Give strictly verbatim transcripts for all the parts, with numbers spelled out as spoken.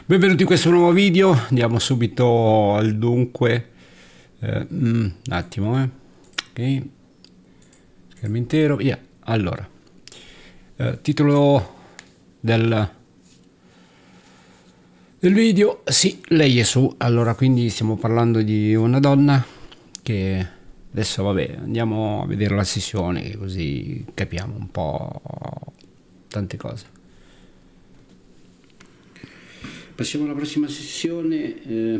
Benvenuti in questo nuovo video, andiamo subito al dunque. Eh, mm, un attimo, eh. Ok, schermo intero, via. Allora, eh, titolo del, del video, sì, lei è su. Allora, quindi stiamo parlando di una donna che adesso, vabbè, andiamo a vedere la sessione, così capiamo un po' tante cose. Passiamo alla prossima sessione. Eh,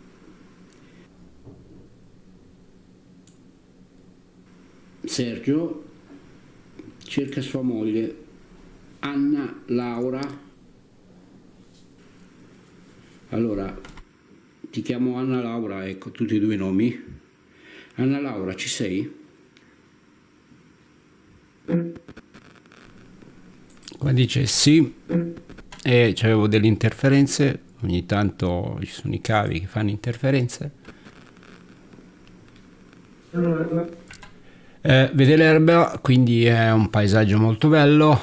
Sergio cerca sua moglie Anna Laura. Allora, ti chiamo Anna Laura, ecco tutti e due i nomi. Anna Laura, ci sei? Qua dice sì. E c'avevo delle interferenze, ogni tanto ci sono i cavi che fanno interferenze. Eh, vede l'erba, quindi è un paesaggio molto bello.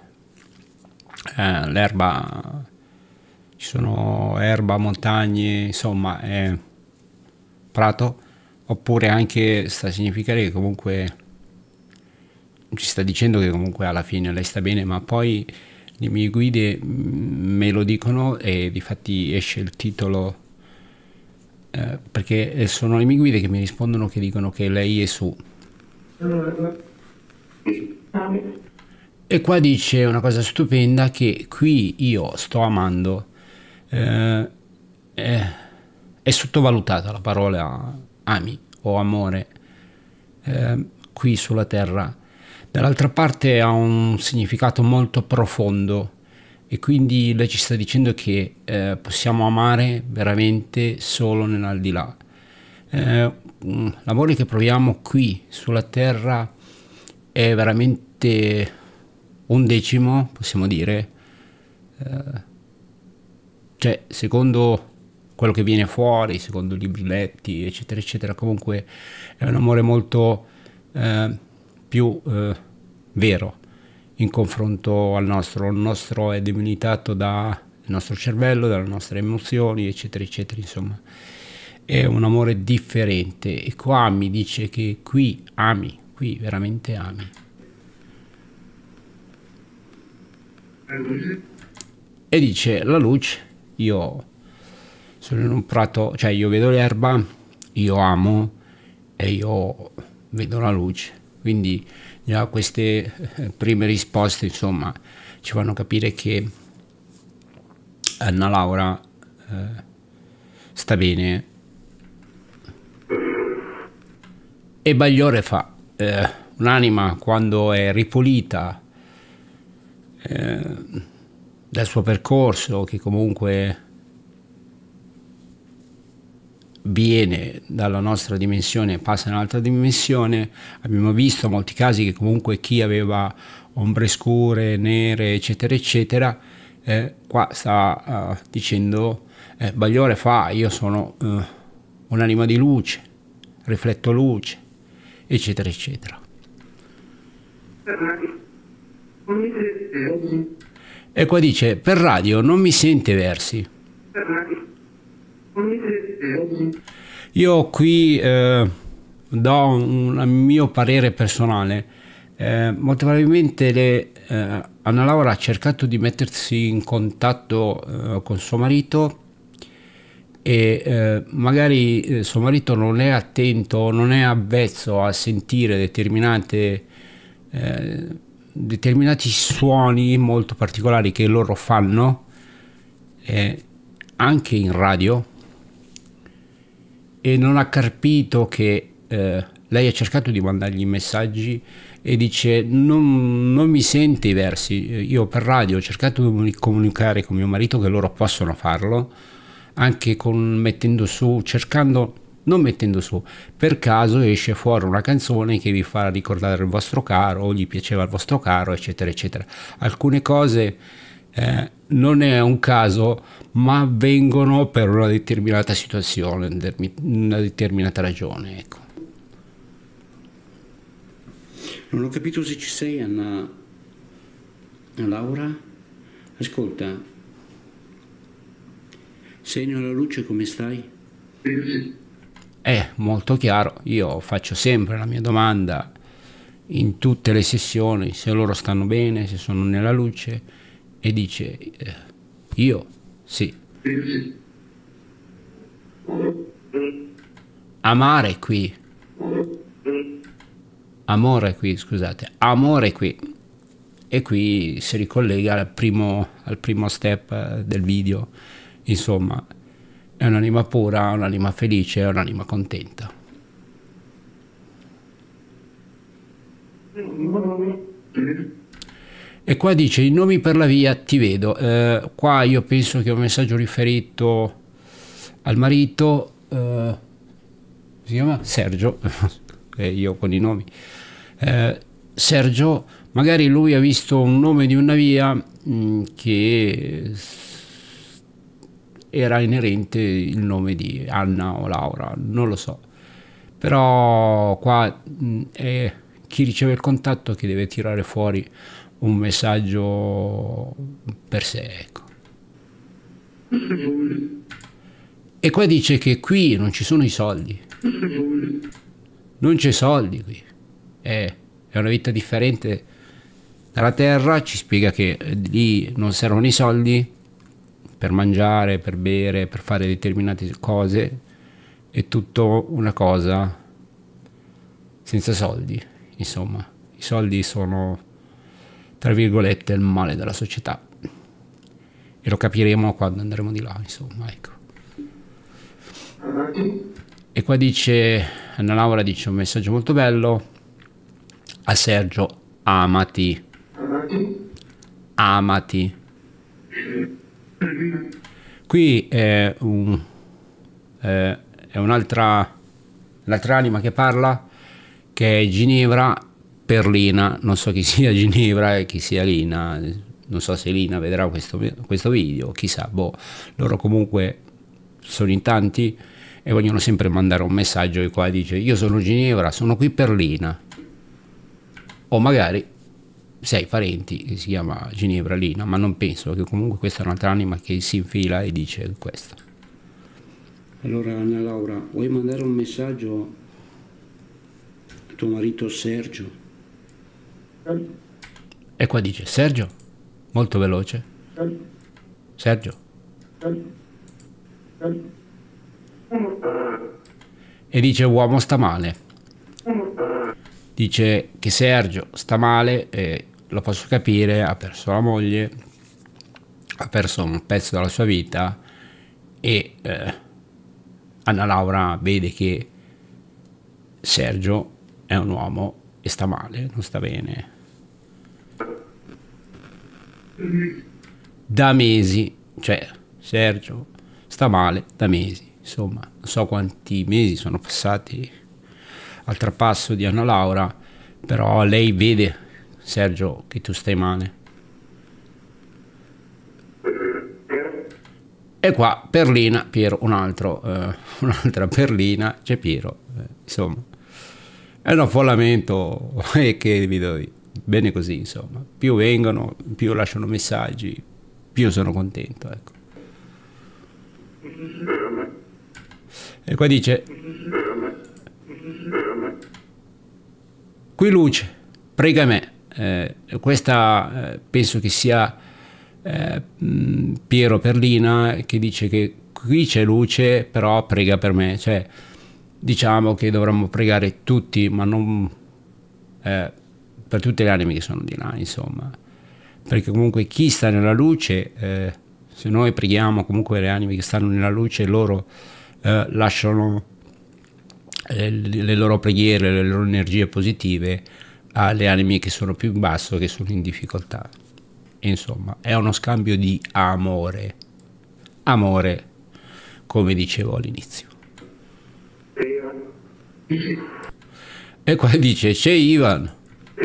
Eh, l'erba, ci sono erba, montagne, insomma è prato, oppure anche sta a significare che comunque ci sta dicendo che comunque alla fine lei sta bene, ma poi le mie guide me lo dicono e difatti esce il titolo, eh, perché sono le mie guide che mi rispondono, che dicono che lei è su. E qua dice una cosa stupenda, che qui io sto amando, eh, è, è sottovalutata la parola ami o amore eh, qui sulla terra. Dall'altra parte ha un significato molto profondo e quindi lei ci sta dicendo che eh, possiamo amare veramente solo nell'aldilà. Eh, l'amore che proviamo qui sulla terra è veramente un decimo, possiamo dire, eh, cioè secondo quello che viene fuori, secondo i libri letti, eccetera, eccetera, comunque è un amore molto eh, più eh, vero in confronto al nostro. Il nostro è debilitato dal nostro cervello, dalle nostre emozioni, eccetera, eccetera, insomma. È un amore differente e qua mi dice che qui ami, qui veramente ami. E dice la luce, io sono in un prato, cioè io vedo l'erba, io amo e io vedo la luce. Quindi già queste prime risposte, insomma, ci fanno capire che Anna Laura eh, sta bene. E Bagliore fa, eh, un'anima quando è ripulita eh, dal suo percorso, che comunque viene dalla nostra dimensione, passa in un'altra dimensione. Abbiamo visto molti casi che comunque chi aveva ombre scure, nere, eccetera, eccetera, eh, qua sta uh, dicendo, eh, Bagliore fa, io sono uh, un'anima di luce, rifletto luce, eccetera, eccetera. E qua dice, per radio non mi sente versi. Io qui eh, do un, un mio parere personale. Eh, molto probabilmente le, eh, Anna Laura ha cercato di mettersi in contatto eh, con suo marito e eh, magari eh, suo marito non è attento, non è avvezzo a sentire determinate, eh, determinati suoni molto particolari che loro fanno eh, anche in radio, e non ha capito che eh, lei ha cercato di mandargli messaggi e dice non, non mi sente i versi. Io per radio ho cercato di comunicare con mio marito che loro possono farlo, anche con mettendo su, cercando, non mettendo su, per caso esce fuori una canzone che vi fa ricordare il vostro caro, o gli piaceva il vostro caro, eccetera, eccetera. Alcune cose eh, non è un caso, ma avvengono per una determinata situazione, una determinata ragione, ecco. Non ho capito se ci sei, Anna Laura. Ascolta, Sei nella luce, come stai? È molto chiaro, io faccio sempre la mia domanda in tutte le sessioni, se loro stanno bene, se sono nella luce, e dice, eh, io sì. Amare qui, amore qui, scusate, amore qui. E qui si ricollega al primo, al primo step del video, insomma, è un'anima pura, un'anima felice, è un'anima contenta. E qua dice, i nomi per la via, ti vedo. Eh, qua io penso che è un messaggio riferito al marito, eh, si chiama Sergio, e io con i nomi. Eh, Sergio, magari lui ha visto un nome di una via mh, che era inerente il nome di Anna o Laura, non lo so. Però qua mh, è chi riceve il contatto che deve tirare fuori un messaggio per sé, ecco. E qua dice che qui non ci sono i soldi, non c'è soldi qui, è, è una vita differente dalla terra. Ci spiega che lì non servono i soldi per mangiare, per bere, per fare determinate cose, è tutto una cosa senza soldi, insomma. I soldi sono, tra virgolette, il male della società, e lo capiremo quando andremo di là, insomma, ecco. E qua dice, Anna Laura dice un messaggio molto bello a Sergio: amati, amati. Qui è un eh, è un'altra un'altra anima che parla, che è Ginevra per Lina. Non so chi sia Ginevra e chi sia Lina, non so se Lina vedrà questo, questo video, chissà, boh. Loro comunque sono in tanti e vogliono sempre mandare un messaggio, e qua dice: io sono Ginevra, sono qui per Lina. O magari sei parenti che si chiama Ginevra Lina, ma non penso, che comunque questa è un'altra anima che si infila e dice questo. Allora, Anna Laura, vuoi mandare un messaggio a tuo marito Sergio? E qua dice Sergio, molto veloce. Sergio. E dice uomo sta male. Dice che Sergio sta male, e lo posso capire, ha perso la moglie, ha perso un pezzo della sua vita, e eh, Anna Laura vede che Sergio è un uomo e sta male, non sta bene. Da mesi, cioè Sergio sta male da mesi, insomma, non so quanti mesi sono passati al trapasso di Anna Laura, però lei vede, Sergio, che tu stai male. E qua Perlina, Piero, un altro, eh, un'altra Perlina, c'è Piero, eh, insomma, è un affollamento e che vi do bene così, insomma, più vengono, più lasciano messaggi, più sono contento, ecco. E qua dice: qui luce, prega me. Eh, questa eh, penso che sia eh, Piero Perlina, che dice che qui c'è luce, però prega per me. Cioè, diciamo che dovremmo pregare tutti, ma non eh, per tutte le anime che sono di là, insomma, perché comunque chi sta nella luce, eh, se noi preghiamo comunque le anime che stanno nella luce, loro eh, lasciano eh, le loro preghiere, le loro energie positive alle anime che sono più in basso, che sono in difficoltà. E insomma, è uno scambio di amore, amore, come dicevo all'inizio. E qua dice c'è Ivan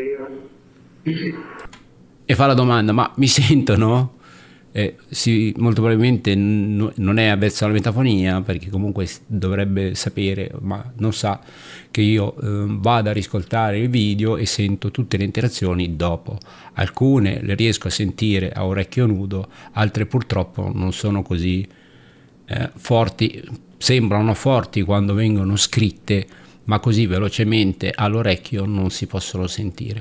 e fa la domanda: ma mi sentono? Eh, sì, molto probabilmente n- non è avvezzo alla metafonia, perché comunque dovrebbe sapere, ma non sa che io eh, vado a riscoltare il video e sento tutte le interazioni dopo. Alcune le riesco a sentire a orecchio nudo, altre purtroppo non sono così eh, forti, sembrano forti quando vengono scritte, ma così velocemente all'orecchio non si possono sentire.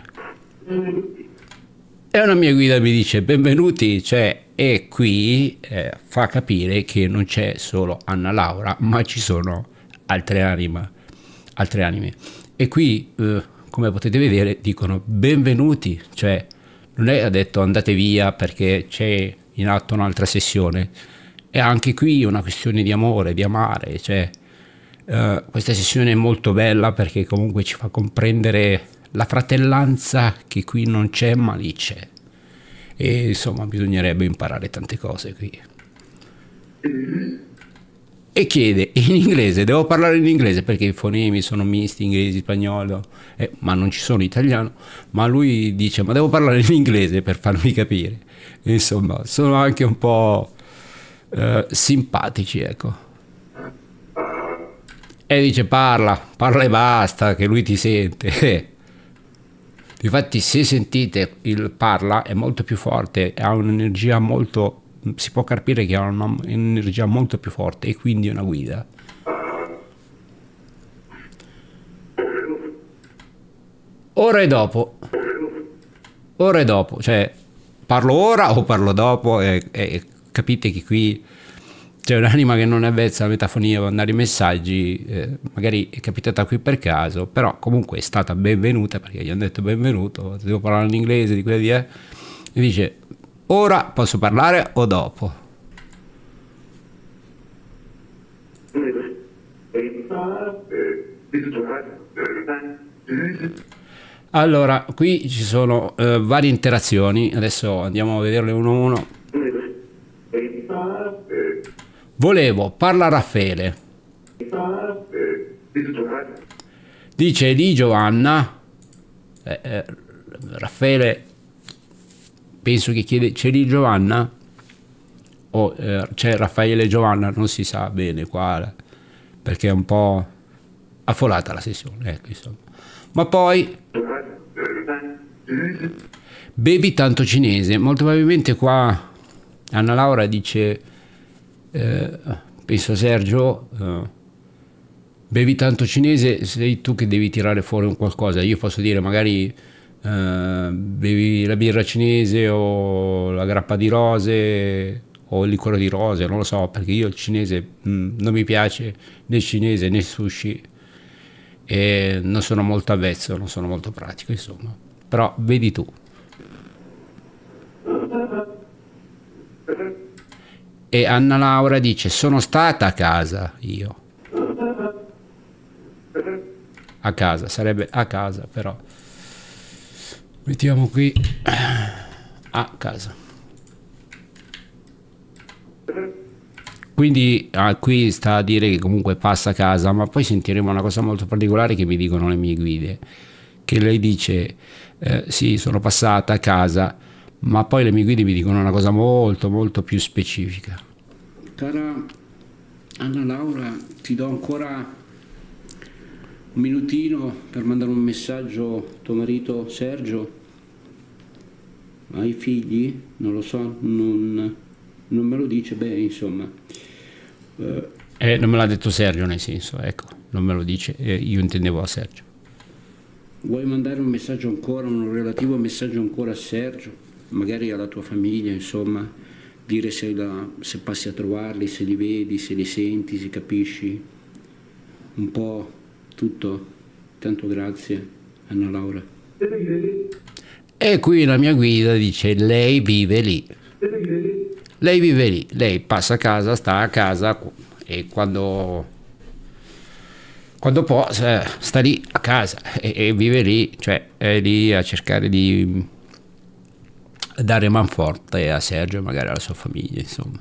E una mia guida mi dice benvenuti, cioè, e qui eh, fa capire che non c'è solo Anna Laura, ma ci sono altre anime, altre anime. E qui, eh, come potete vedere, dicono benvenuti, cioè non è ha detto andate via perché c'è in atto un'altra sessione. E anche qui una questione di amore, di amare, cioè eh, questa sessione è molto bella perché comunque ci fa comprendere la fratellanza che qui non c'è ma lì c'è, e insomma bisognerebbe imparare tante cose qui. E chiede in inglese, devo parlare in inglese perché i fonemi sono misti, inglese, spagnolo, eh, ma non ci sono italiano, ma lui dice ma devo parlare in inglese per farmi capire. E insomma sono anche un po' eh, simpatici, ecco. E dice parla, parla e basta che lui ti sente. Infatti se sentite il parla è molto più forte, ha un'energia molto, si può capire che ha un'energia molto più forte e quindi una guida. Ora e dopo, ora e dopo, cioè parlo ora o parlo dopo, e, e capite che qui c'è un'anima che non è avvezza alla metafonia, mandare i messaggi, eh, magari è capitata qui per caso, però comunque è stata benvenuta perché gli hanno detto benvenuto, devo parlare in inglese, di quelli eh. E dice ora posso parlare o dopo? Allora, qui ci sono eh, varie interazioni, adesso andiamo a vederle uno a uno. Volevo, parla Raffaele. Dice di Giovanna. Eh, eh, Raffaele, penso che chiede, c'è di Giovanna? O eh, c'è Raffaele e Giovanna? Non si sa bene qua, perché è un po' affollata la sessione, ecco, insomma. Ma poi bevi tanto cinese, molto probabilmente qua Anna Laura dice eh, penso a Sergio, eh, bevi tanto cinese, sei tu che devi tirare fuori un qualcosa. Io posso dire magari eh, bevi la birra cinese o la grappa di rose o il liquore di rose, non lo so, perché io il cinese mh, non mi piace, né cinese né sushi, e non sono molto avvezzo, non sono molto pratico, insomma. Però vedi tu. E Anna Laura dice sono stata a casa io. A casa, sarebbe a casa, però mettiamo qui a casa. Quindi ah, qui sta a dire che comunque passa a casa, ma poi sentiremo una cosa molto particolare che mi dicono le mie guide, che lei dice eh, sì, sono passata a casa, ma poi le mie guide mi dicono una cosa molto molto più specifica. Cara Anna Laura, ti do ancora un minutino per mandare un messaggio a tuo marito Sergio. Hai figli? Non lo so, non, non me lo dice, beh, insomma. Eh, eh, non me l'ha detto Sergio, nel senso, ecco, non me lo dice, eh, io intendevo a Sergio. Vuoi mandare un messaggio ancora, un relativo messaggio ancora a Sergio, magari alla tua famiglia, insomma, dire se, la, se passi a trovarli, se li vedi, se li senti, se capisci un po' tutto. Tanto grazie, Anna Laura. E qui la mia guida dice lei vive lì. Lei vive lì, lei passa a casa, sta a casa e quando, quando può sta lì a casa e, e vive lì, cioè è lì a cercare di dare manforte a Sergio e magari alla sua famiglia, insomma.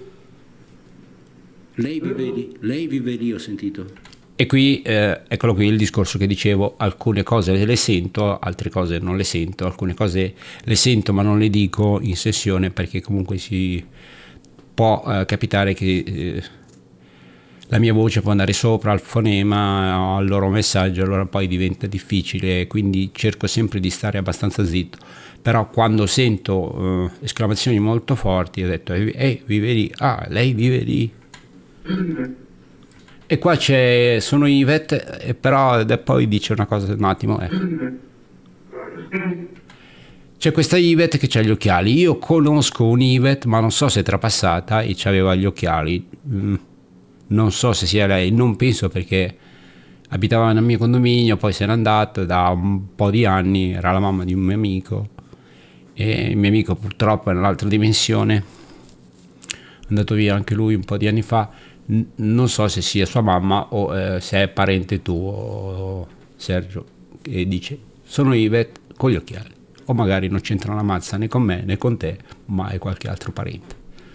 Lei vive lì, lei vive lì, ho sentito. E qui, eh, eccolo qui il discorso che dicevo, alcune cose le sento, altre cose non le sento, alcune cose le sento ma non le dico in sessione perché comunque si può eh, capitare che eh, la mia voce può andare sopra al fonema, al loro messaggio, allora poi diventa difficile, quindi cerco sempre di stare abbastanza zitto. Però quando sento eh, esclamazioni molto forti ho detto ehi, vive lì, ah lei vive lì, E qua c'è, sono Yvette, e però e poi dice una cosa, un attimo, eh. C'è questa Yvette che ha gli occhiali. Io conosco un Yvette, ma non so se è trapassata e aveva gli occhiali. Mm, non so se sia lei, non penso, perché abitava nel mio condominio, poi se n'è andato da un po' di anni, era la mamma di un mio amico, e il mio amico purtroppo è nell'altra dimensione, è andato via anche lui un po' di anni fa. N- non so se sia sua mamma o eh, se è parente tuo, Sergio, che dice sono Yvette con gli occhiali, o magari non c'entra una mazza né con me né con te, ma è qualche altro parente.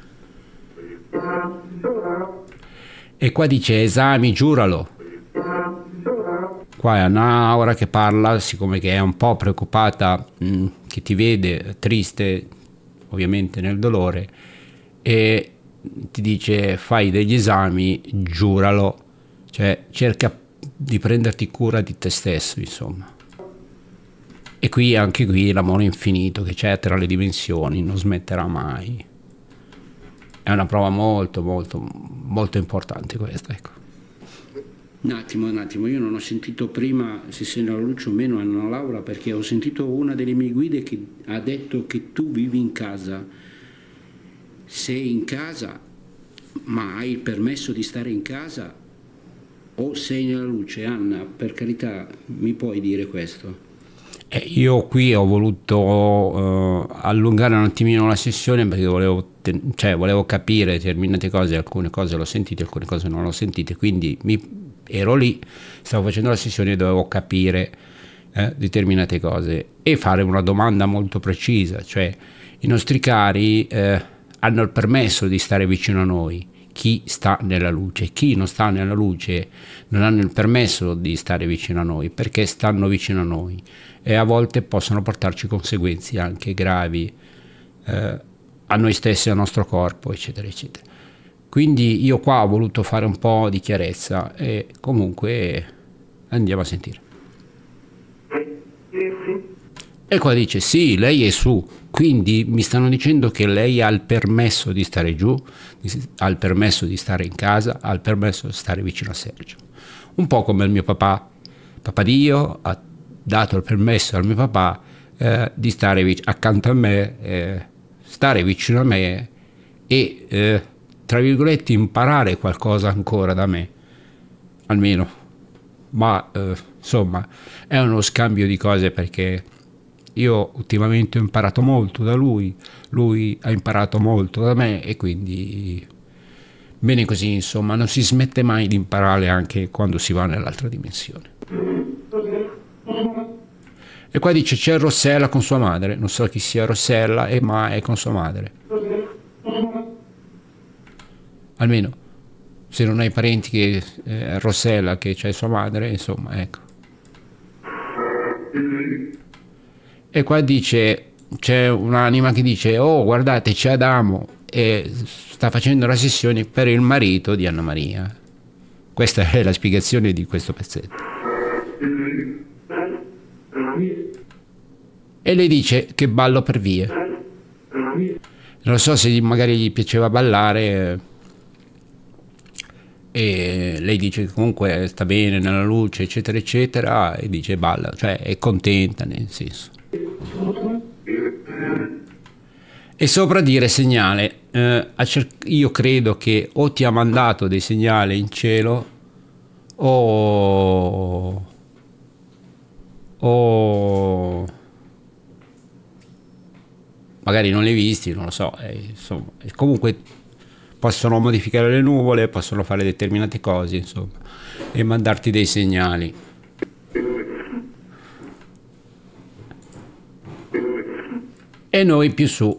E qua dice esami, giuralo. Qua è Anna che parla, siccome che è un po' preoccupata, mh, che ti vede triste, ovviamente nel dolore, e ti dice fai degli esami, giuralo, cioè cerca di prenderti cura di te stesso, insomma. E qui, anche qui, l'amore infinito che c'è tra le dimensioni non smetterà mai. È una prova molto, molto, molto importante questa, ecco. Un attimo, un attimo, io non ho sentito prima se sei nella luce o meno Anna Laura, perché ho sentito una delle mie guide che ha detto che tu vivi in casa. Sei in casa, ma hai il permesso di stare in casa o sei nella luce? Anna, per carità, mi puoi dire questo? Eh, io qui ho voluto uh, allungare un attimino la sessione, perché volevo, ten- cioè, volevo capire determinate cose, alcune cose l'ho sentite, alcune cose non l'ho sentite, quindi mi, ero lì, stavo facendo la sessione e dovevo capire eh, determinate cose e fare una domanda molto precisa, cioè i nostri cari eh, hanno il permesso di stare vicino a noi. Chi sta nella luce, chi non sta nella luce non hanno il permesso di stare vicino a noi, perché stanno vicino a noi e a volte possono portarci conseguenze anche gravi eh, a noi stessi, al nostro corpo, eccetera, eccetera. Quindi io qua ho voluto fare un po' di chiarezza e comunque andiamo a sentire. E qua dice sì, lei è su, quindi mi stanno dicendo che lei ha il permesso di stare giù, ha il permesso di stare in casa, ha il permesso di stare vicino a Sergio. Un po' come il mio papà, papà Dio ha dato il permesso al mio papà eh, di stare vic- accanto a me, eh, stare vicino a me e, eh, tra virgolette, imparare qualcosa ancora da me, almeno. Ma, eh, insomma, è uno scambio di cose, perché io ultimamente ho imparato molto da lui, lui ha imparato molto da me e quindi bene così, insomma, non si smette mai di imparare anche quando si va nell'altra dimensione. E qua dice c'è Rossella con sua madre, non so chi sia Rossella, e ma è con sua madre. Almeno, se non hai parenti che eh, Rossella che c'è sua madre, insomma, ecco. E qua dice, c'è un'anima che dice, oh guardate c'è Adamo, e sta facendo la sessione per il marito di Anna Maria. Questa è la spiegazione di questo pezzetto. E lei dice che ballo per vie. Non so se magari gli piaceva ballare, e lei dice che comunque sta bene nella luce, eccetera, eccetera, e dice balla, cioè è contenta, nel senso. E sopra dire segnale, eh, io credo che o ti ha mandato dei segnali in cielo o, o magari non li hai visti, non lo so, eh, insomma, comunque possono modificare le nuvole, possono fare determinate cose, insomma, e mandarti dei segnali. E noi più su.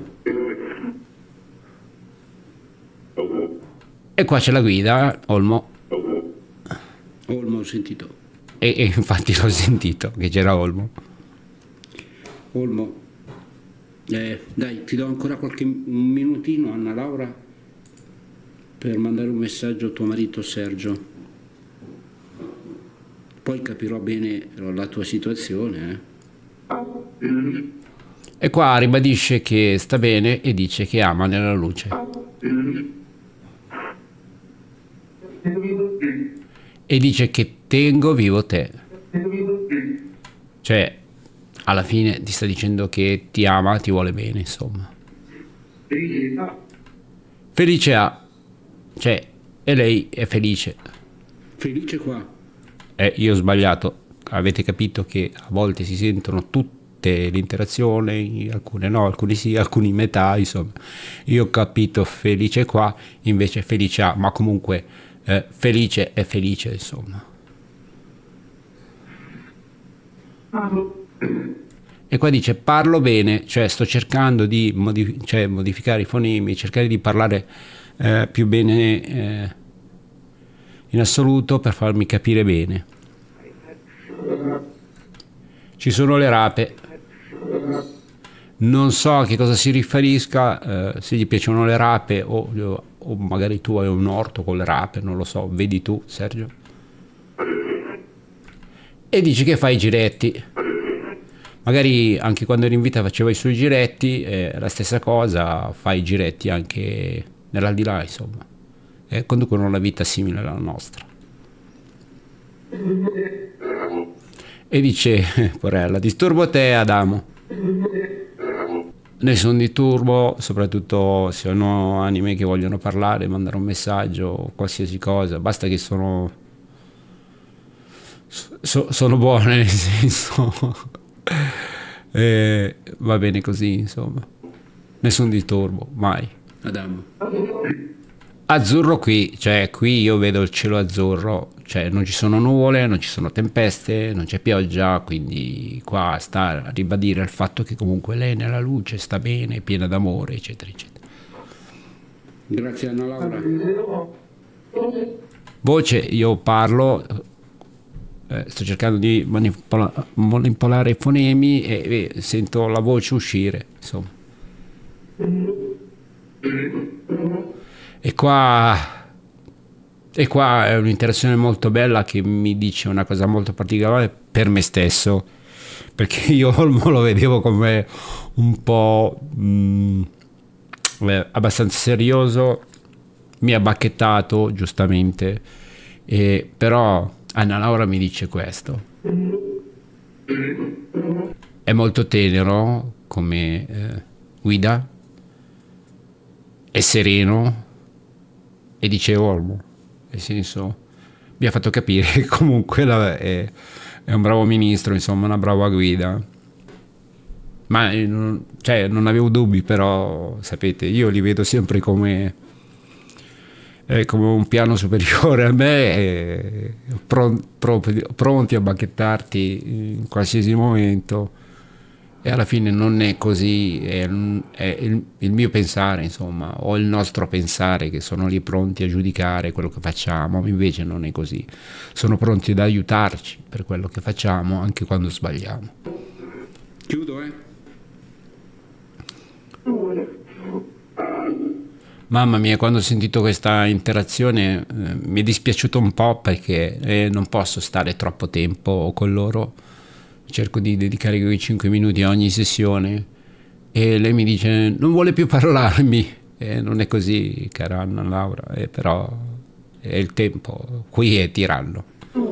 E qua c'è la guida, Olmo. Olmo ho sentito. E, e infatti l'ho sentito che c'era Olmo. Olmo, eh, dai, ti do ancora qualche un minutino, Anna Laura, per mandare un messaggio a tuo marito Sergio. Poi capirò bene la tua situazione. Eh. E qua ribadisce che sta bene e dice che ama nella luce. e dice che tengo vivo te. Cioè, alla fine ti sta dicendo che ti ama, ti vuole bene, insomma. Felice a, cioè, e lei è felice. Felice qua. Eh, io ho sbagliato. Avete capito che a volte si sentono tutte le interazioni, alcune no, alcuni sì, alcuni metà, insomma. Io ho capito felice qua, invece felice a, ma comunque eh, felice è felice, insomma. E qua dice parlo bene, cioè sto cercando di modif- cioè, modificare i fonemi, cercare di parlare eh, più bene eh, in assoluto per farmi capire bene. Ci sono le rape, non so a che cosa si riferisca, eh, se gli piacciono le rape o, o magari tu hai un orto con le rape, non lo so, vedi tu Sergio. E dici che fai i giretti, magari anche quando eri in vita faceva i suoi giretti, è la stessa cosa, fai i giretti anche nell'aldilà, insomma, e conducono una vita simile alla nostra. E dice, porella, disturbo te Adamo. Nessun disturbo, soprattutto se sono anime che vogliono parlare, mandare un messaggio, qualsiasi cosa, basta che sono so, sono buone, nel senso e va bene così, insomma. Nessun disturbo, mai. Adamo. Azzurro qui, cioè qui io vedo il cielo azzurro, cioè non ci sono nuvole, non ci sono tempeste, non c'è pioggia, quindi qua sta a ribadire il fatto che comunque lei nella luce sta bene, è piena d'amore, eccetera, eccetera. Grazie Anna Laura. Voce, io parlo, eh, sto cercando di manipola- manipolare i fonemi e, e sento la voce uscire, insomma. E qua, e qua è un'interazione molto bella che mi dice una cosa molto particolare per me stesso, perché io Olmo lo vedevo come un po' mh, eh, abbastanza serioso, mi ha bacchettato giustamente, e, però Anna Laura mi dice questo. È molto tenero come eh, guida, è sereno, e dice Olmo, nel senso mi ha fatto capire che comunque la, è, è un bravo ministro, insomma, una brava guida. Ma non, cioè, non avevo dubbi, però sapete, io li vedo sempre come, eh, come un piano superiore a me, e pron, pronti, pronti a bacchettarti in qualsiasi momento. E alla fine non è così, è, è il, il mio pensare, insomma, o il nostro pensare, che sono lì pronti a giudicare quello che facciamo, invece non è così. Sono pronti ad aiutarci per quello che facciamo, anche quando sbagliamo. Chiudo, eh? Mamma mia, quando ho sentito questa interazione eh, mi è dispiaciuto un po', perché eh, non posso stare troppo tempo con loro. Cerco di dedicare quei cinque minuti a ogni sessione e lei mi dice non vuole più parlarmi, e non è così, cara Anna Laura, eh, però è il tempo, qui è tiranno.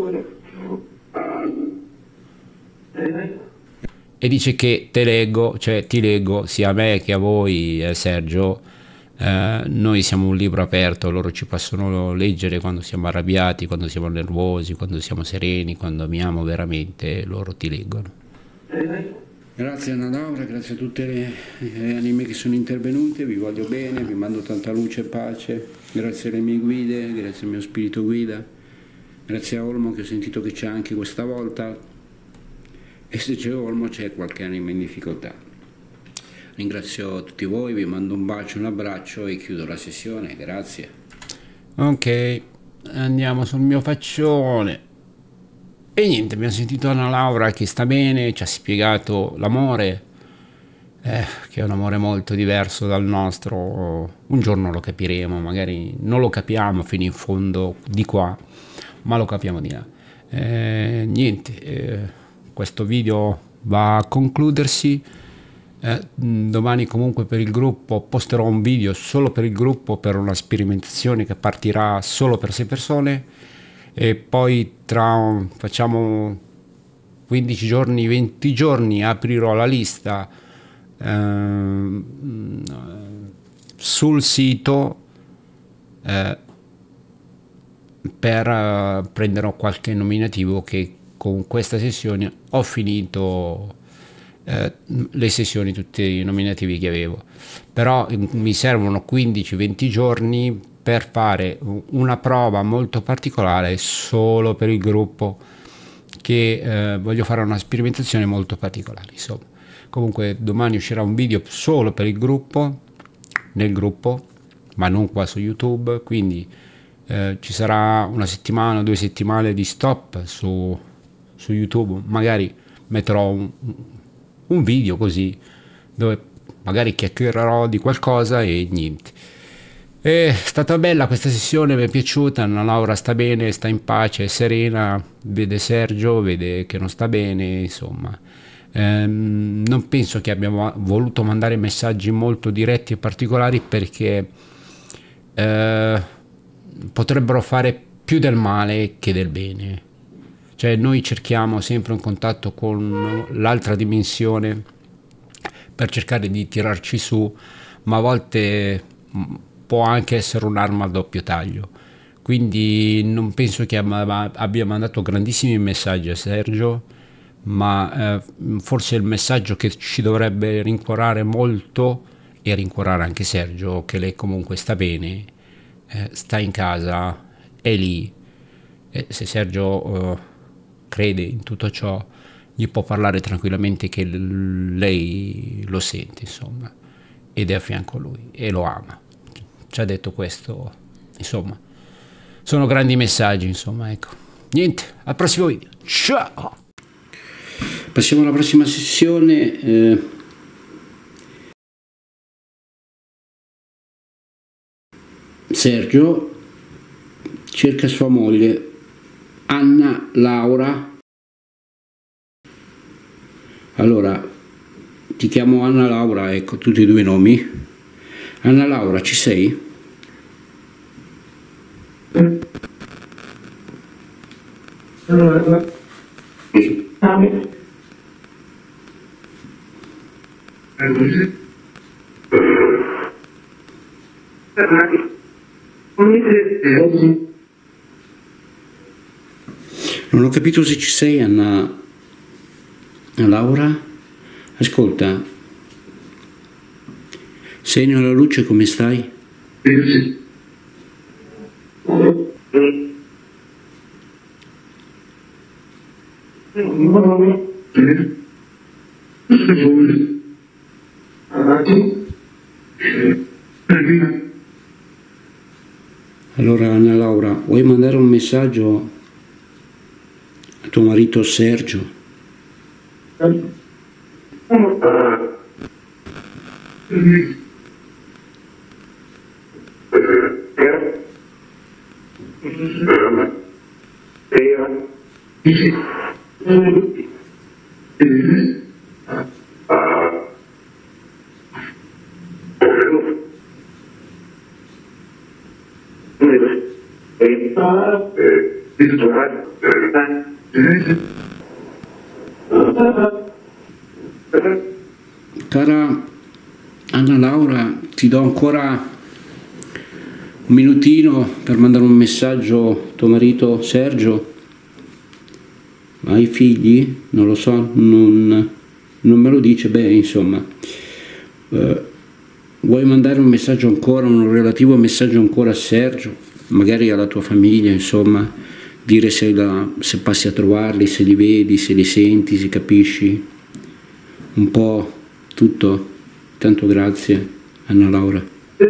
E dice che te leggo, cioè ti leggo sia a me che a voi, eh, Sergio. Uh, noi siamo un libro aperto, loro ci possono leggere quando siamo arrabbiati, quando siamo nervosi, quando siamo sereni, quando amiamo veramente, loro ti leggono. Grazie Anna Laura, grazie a tutte le, le anime che sono intervenute, vi voglio bene, vi mando tanta luce e pace, grazie alle mie guide, grazie al mio spirito guida, grazie a Olmo che ho sentito che c'è anche questa volta, e se c'è Olmo c'è qualche anima in difficoltà. Ringrazio tutti voi, vi mando un bacio, un abbraccio e chiudo la sessione, grazie. Ok, andiamo sul mio faccione. E niente, abbiamo sentito Anna Laura che sta bene, ci ha spiegato l'amore, eh, che è un amore molto diverso dal nostro. Un giorno lo capiremo, magari non lo capiamo fino in fondo di qua, ma lo capiamo di là. Eh, niente, eh, questo video va a concludersi. Eh, domani comunque per il gruppo posterò un video solo per il gruppo, per una sperimentazione che partirà solo per sei persone, e poi tra facciamo quindici giorni, venti giorni aprirò la lista eh, sul sito eh, per uh, prendere qualche nominativo, che con questa sessione ho finito eh, le sessioni, tutti i nominativi che avevo, però mi servono quindici venti giorni per fare una prova molto particolare solo per il gruppo, che eh, voglio fare una sperimentazione molto particolare, insomma. Comunque domani uscirà un video solo per il gruppo, nel gruppo, ma non qua su YouTube, quindi eh, ci sarà una settimana, due settimane di stop su, su YouTube, magari metterò un, un video così, dove magari chiacchiererò di qualcosa e niente. È stata bella questa sessione, mi è piaciuta. Anna Laura sta bene, sta in pace, è serena, vede Sergio, vede che non sta bene, insomma. Ehm, non penso che abbiamo voluto mandare messaggi molto diretti e particolari, perché eh, potrebbero fare più del male che del bene. Cioè, noi cerchiamo sempre un contatto con l'altra dimensione per cercare di tirarci su, ma a volte può anche essere un'arma a doppio taglio. Quindi non penso che abbia mandato grandissimi messaggi a Sergio, ma eh, forse il messaggio che ci dovrebbe rincuorare molto, e rincuorare anche Sergio, che lei comunque sta bene, eh, sta in casa, è lì. E se Sergio eh, crede in tutto ciò, gli può parlare tranquillamente che lei lo sente, insomma, ed è a fianco a lui e lo ama. Ci ha detto questo, insomma. Sono grandi messaggi, insomma, ecco. Niente, al prossimo video. Ciao! Passiamo alla prossima sessione. Eh, Sergio cerca sua moglie, Anna Laura. Allora, ti chiamo Anna Laura, ecco, tutti e due i nomi. Anna Laura, ci sei? Non ho capito se ci sei, Anna Laura. Ascolta, sei nella luce, come stai? Allora, Anna Laura, vuoi mandare un messaggio a tuo marito Sergio? Cara Anna Laura, ti do ancora un minutino per mandare un messaggio a tuo marito Sergio. Hai figli? Non lo so, non, non me lo dice. Beh, insomma, eh, vuoi mandare un messaggio ancora, un relativo messaggio ancora a Sergio, magari alla tua famiglia, insomma, dire se, la, se passi a trovarli, se li vedi, se li senti, se capisci un po' tutto. Tanto grazie, Anna Laura.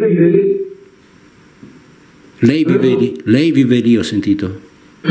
Lei vive lì, lei vive lì, ho sentito.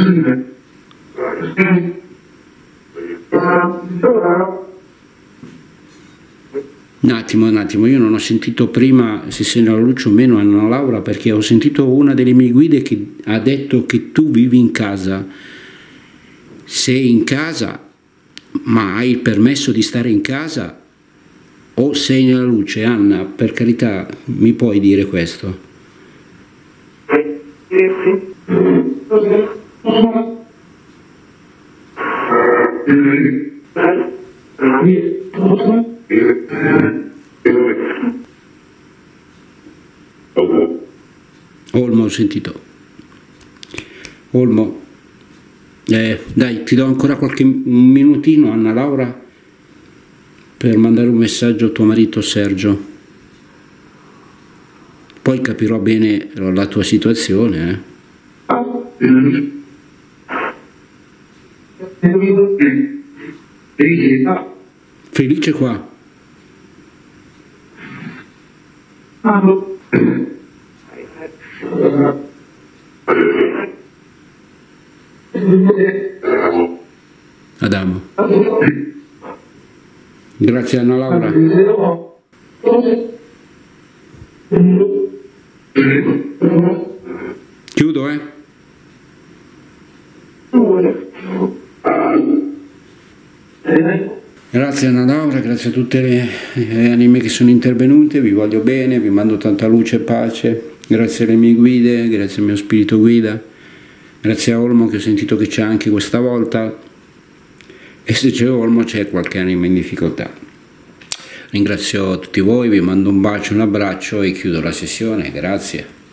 Un attimo, un attimo, io non ho sentito prima se sei nella luce o meno, Anna Laura, perché ho sentito una delle mie guide che ha detto che tu vivi in casa. Sei in casa, ma hai il permesso di stare in casa o sei nella luce? Anna, per carità, mi puoi dire questo? Olmo, ho sentito. Olmo, eh, dai, ti do ancora qualche minutino, Anna Laura, per mandare un messaggio a tuo marito Sergio. Poi capirò bene la tua situazione. Eh. Felice qua. Adamo. Grazie Anna Laura. Chiudo, eh? Grazie Anna Laura, grazie a tutte le, le anime che sono intervenute, vi voglio bene, vi mando tanta luce e pace, grazie alle mie guide, grazie al mio spirito guida, grazie a Olmo che ho sentito che c'è anche questa volta, e se c'è Olmo c'è qualche anima in difficoltà. Ringrazio tutti voi, vi mando un bacio, un abbraccio e chiudo la sessione, grazie.